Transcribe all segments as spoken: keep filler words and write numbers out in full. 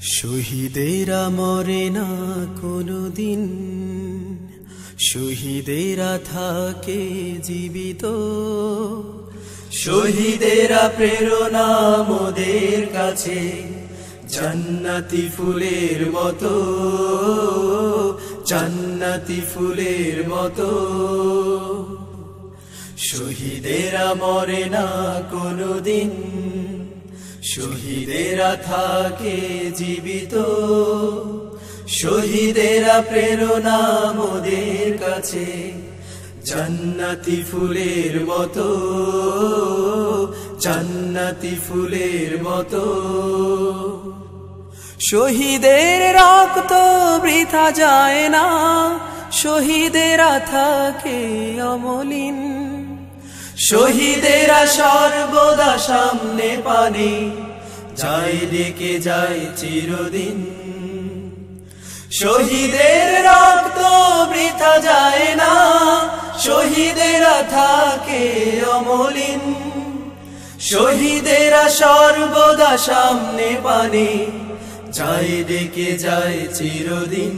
শহীদেরা মরে না কোনদিন, শহীদেরা থাকে জীবিত। শহীদেরা প্রেরণা মোদের কাছে জান্নাতি ফুলের মতো, জান্নাতি ফুলের মতো। শহীদেরা মরে না কোনদিন, শহীদেরা থাকে জীবিত। শহীদেরা প্রেরণা মোদের কাছে জান্নাতি ফুলের মতো, জান্নাতি ফুলের মতো। শহীদের রক্ত বৃথা যায় না, শহীদেরা থাকে অমলিন। শহীদেরা সর্বদা সামনে পানে যায়, ডেকে যায় চিরদিন। শহীদের রক্ত বৃথা যায় না, শহীদেরা থাকে অমলিন। শহীদেরা সর্বদা সামনে পানে যায়, ডেকে যায় চিরদিন।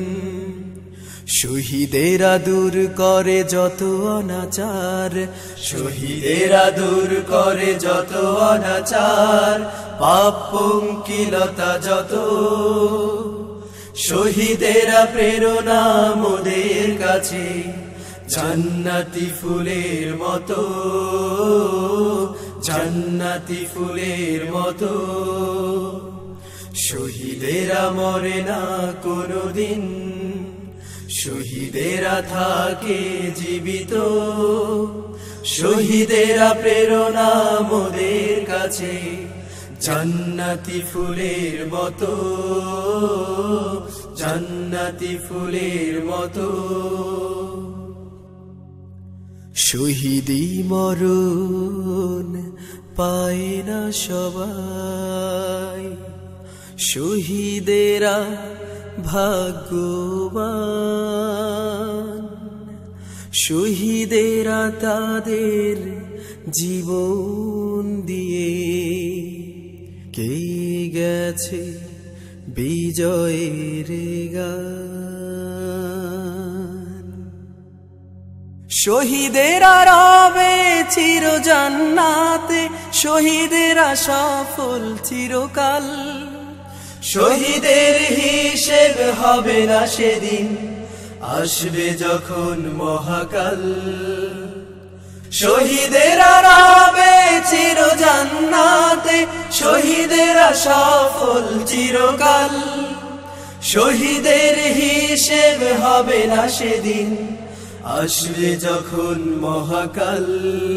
শহীদেরা দূর করে যত অনাচার, শহীদেরা দূর করে যত অনাচার, পাপ পঙ্কিলতা যত। শহীদেরা প্রেরণা মোদের কাছে জান্নাতি ফুলের মতো, জান্নাতি ফুলের মতো। শহীদেরা মরে না কোনদিন, শহীদেরা থাকে জীবিত। শহীদেরা প্রেরণা মোদের কাছে জান্নাতি ফুলের মতো, জান্নাতি ফুলের মতো। শহীদি মরণ পায় না সবাই, শহীদেরা ভাগ্যবান। শহীদেরা তাদের জীবন দিয়ে কে গেছে বিজয়ের গান। শহীদেরা রবে চির জান্নাতে, শহীদেরা সফল চিরকাল। শহীদের হিসেব হবে না সেদিন, আসবে যখন মহাকাল। শহীদেরা রবে চির জান্নাতে, শহীদেরা সফল চিরকাল। শহীদের হিসেব হবে না সেদিন, আসবে যখন মহাকাল।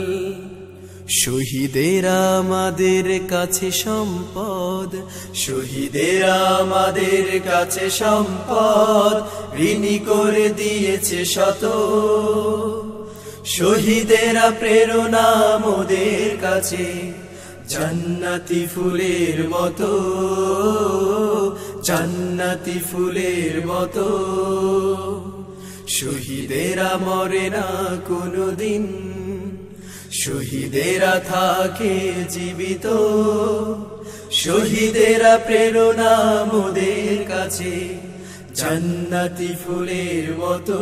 শহীদেরা আমাদের কাছে সম্পদ, শহীদেরা আমাদের কাছে সম্পদ, ঋণী করে দিয়েছে শত। শহীদেরা প্রেরণা মোদের কাছে জান্নাতি ফুলের মতো, জান্নাতি ফুলের মতো। শহীদেরা মরে না কোনদিন, শহীদেরা থাকে জীবিত। শহীদেরা প্রেরণা মোদের কাছে জান্নাতি ফুলের মতো,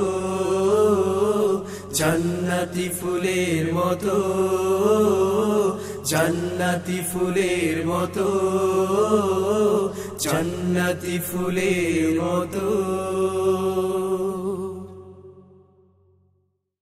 জান্নাতি ফুলের মতো, জান্নাতি ফুলের মতো, জান্নাতি ফুলের মতো।